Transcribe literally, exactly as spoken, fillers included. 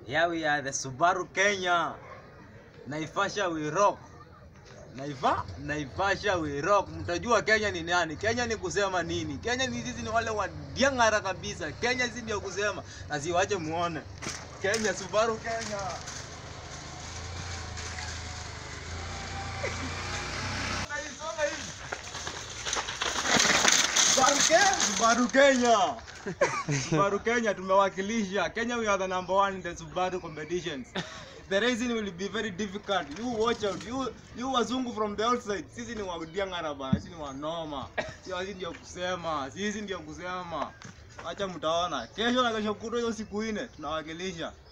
Here we are, the Subaru Kenya. Naivasha we rock. Naiva, Naivasha we rock. Mtajua Kenya ni nani? Kenya ni kusema nini? Kenya ni sisi, ni wale wa diangara kabisa. Kenya si ndio kusema. Na siwache muone. Kenya, Subaru Kenya. Subaru Kenya. Subaru Kenya tumewakilisha. Kenya we are the number one in the Subaru competitions. The racing will be very difficult. You watch out. You you wazungu from the outside. Sisi ni wadiangara bana. Sisi ni wanoma. Sisi ndio kusema. Sisi ndio kusema. Acha mtaona. Kesho na kesho kutwa hiyo siku nne tunawakilisha.